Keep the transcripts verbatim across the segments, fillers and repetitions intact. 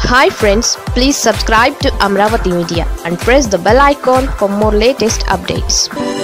Hi friends, please subscribe to Amaravathi Media and press the bell icon for more latest updates.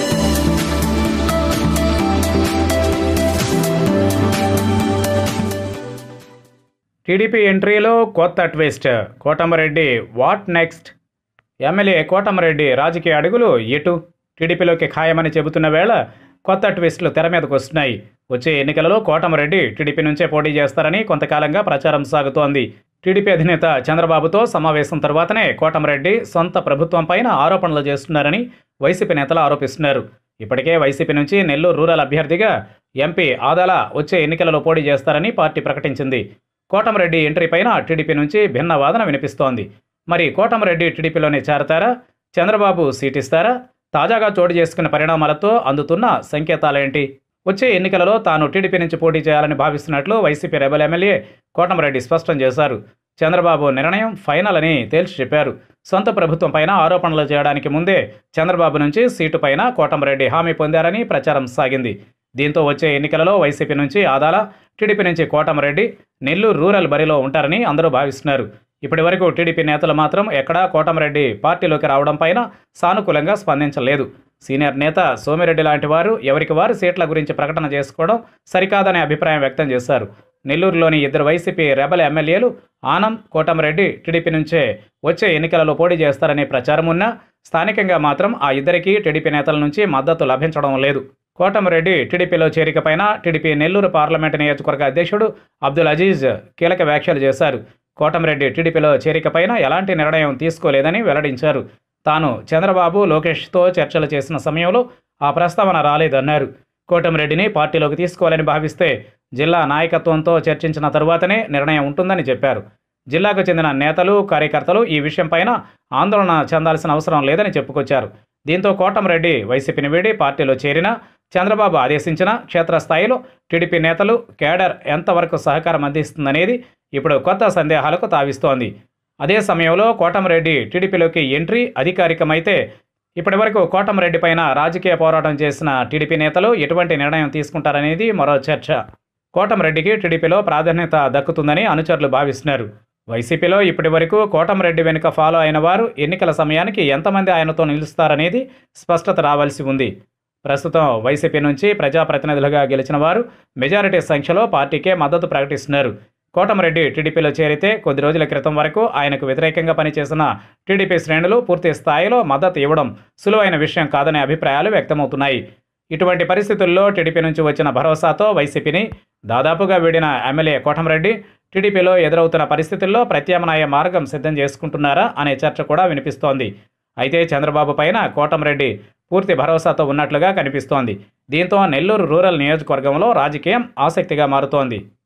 TDP ఎంట్రీలో కొత్త twist. Kotamreddy what next? MLA Kotamreddy రాజకీయ అడుగులు ఎటు? టీడీపీలోకి ఖాయమని చెబుతున్న వేళ కొత్త ట్విస్టులు తెర మీదకు వస్తున్నాయి. వచ్చే ఎన్నికలలో కోటమరెడ్డి టీడీపీ నుంచే పోటీ చేస్తారని కొంతకాలంగా ప్రచారం సాగుతోంది. టీడీపీ అధినేత చంద్రబాబుతో సమావేశం తర్వాతనే కోటమరెడ్డి సొంత ప్రభుత్వం పైన ఆరోపణలు చేస్తున్నారని వైసీపీ నేతలు ఆరోపిస్తున్నారు. ఇప్పటికే వైసీపీ నుంచి నెల్లూరు రూరల్ అభ్యర్థిగా ఎంపీ ఆదాల వచ్చే ఎన్నికలలో పోటీ చేస్తారని పార్టీ ప్రకటించింది. కోటమరెడ్డి ఎంట్రీ పైన టీడీపీ నుంచి భిన్న వాదన వినిపిస్తోంది. మరి కోటమరెడ్డి టీడీపీలోనే చేరతారా? చంద్రబాబు సీటిస్తారా? తాజాగా చోటు చేసుకున్న పరిణామాలతో అందుతున్న సంకేతాలేంటి? వచ్చే ఎన్నికలలో తాను టీడీపీ నుంచి పోటీ చేయాలని భావిస్తున్నట్లు వైసీపీ రెబల్ ఎమ్మెల్యే కోటమరెడ్డి స్పష్టం చేశారు. చంద్రబాబు నిర్ణయం ఫైనల్ అని తేల్చి చెప్పారు. సొంత ప్రభుత్వం పైన ఆరోపణలు చేయడానికి ముందే చంద్రబాబు నుంచి సీటు పైన కోటమరెడ్డి హామీ పొందారని ప్రచారం సాగింది. దీంతో వచ్చే ఎన్నికలలో వైసీపీ నుంచి ఆదాల, టీడీపీ నుంచి కోటమరెడ్డి నెల్లూరు రూరల్ బరిలో ఉంటారని అందరూ భావిస్తున్నారు. ఇప్పటి వరకు టీడీపీ నేతలు మాత్రం ఎక్కడా కోటమరెడ్డి పార్టీలోకి రావడం పైన సానుకూలంగా స్పందించలేదు. సీనియర్ నేత సోమిరెడ్డి లాంటి వారు ఎవరికి వారు సీట్ల గురించి ప్రకటన చేసుకోవడం సరికాదనే అభిప్రాయం వ్యక్తం చేశారు. నెల్లూరులోని ఇద్దరు వైసీపీ రెబల్ ఎమ్మెల్యేలు ఆనం, కోటమరెడ్డి టీడీపీ నుంచే వచ్చే ఎన్నికలలో పోటీ చేస్తారనే ప్రచారం ఉన్నా స్థానికంగా మాత్రం ఆ ఇద్దరికీ టీడీపీ నేతల నుంచి మద్దతు లభించడం లేదు. కోటమరెడ్డి టీడీపీలో చేరికపైన టీడీపీ నెల్లూరు పార్లమెంటు నియోజకవర్గ అధ్యక్షుడు అబ్దుల్ అజీజ్ కీలక వ్యాఖ్యలు చేశారు. కోటమరెడ్డి టీడీపీలో చేరికపైన ఎలాంటి నిర్ణయం తీసుకోలేదని వెల్లడించారు. తాను చంద్రబాబు, లోకేష్తో చర్చలు చేసిన సమయంలో ఆ ప్రస్తావన రాలేదన్నారు. కోటమరెడ్డిని పార్టీలోకి తీసుకోవాలని భావిస్తే జిల్లా నాయకత్వంతో చర్చించిన తరువాతనే నిర్ణయం ఉంటుందని చెప్పారు. జిల్లాకు చెందిన నేతలు, కార్యకర్తలు ఈ విషయంపైన ఆందోళన చెందాల్సిన అవసరం లేదని చెప్పుకొచ్చారు. దీంతో కోటమరెడ్డి వైసీపీని వీడి పార్టీలో చేరినా చంద్రబాబు ఆదేశించిన క్షేత్రస్థాయిలో టీడీపీ నేతలు, కేడర్ ఎంతవరకు సహకారం అందిస్తుందనేది ఇప్పుడు కొత్త సందేహాలకు తావిస్తోంది. అదే సమయంలో కోటమరెడ్డి టీడీపీలోకి ఎంట్రీ అధికారికమైతే ఇప్పటి వరకు కోటమరెడ్డి పైన రాజకీయ పోరాటం చేసిన టీడీపీ నేతలు ఎటువంటి నిర్ణయం తీసుకుంటారనేది మరో చర్చ. కోటమరెడ్డికి టీడీపీలో ప్రాధాన్యత దక్కుతుందని అనుచరులు భావిస్తున్నారు. వైసీపీలో ఇప్పటి వరకు కోటమరెడ్డి వెనుక ఫాలో అయిన వారు ఎన్నికల సమయానికి ఎంతమంది ఆయనతో నిలుస్తారనేది స్పష్టత రావాల్సి ఉంది. ప్రస్తుతం వైసీపీ నుంచి ప్రజాప్రతినిధులుగా గెలిచిన వారు మెజారిటీ సంఖ్యలో పార్టీకే మద్దతు ప్రకటిస్తున్నారు. కోటమరెడ్డి టీడీపీలో చేరితే కొద్ది రోజుల క్రితం వరకు ఆయనకు వ్యతిరేకంగా పనిచేసిన టీడీపీ శ్రేణులు పూర్తి స్థాయిలో మద్దతు ఇవ్వడం సులువైన విషయం కాదనే అభిప్రాయాలు వ్యక్తమవుతున్నాయి. ఇటువంటి పరిస్థితుల్లో టీడీపీ నుంచి వచ్చిన భరోసాతో వైసీపీని దాదాపుగా వీడిన ఎమ్మెల్యే కోటమరెడ్డి టీడీపీలో ఎదురవుతున్న పరిస్థితుల్లో ప్రత్యామ్నాయ మార్గం సిద్ధం చేసుకుంటున్నారా అనే చర్చ కూడా వినిపిస్తోంది. అయితే చంద్రబాబు పైన కోటమరెడ్డి పూర్తి భరోసాతో ఉన్నట్లుగా కనిపిస్తోంది. దీంతో నెల్లూరు రూరల్ నియోజకవర్గంలో రాజకీయం ఆసక్తిగా మారుతోంది.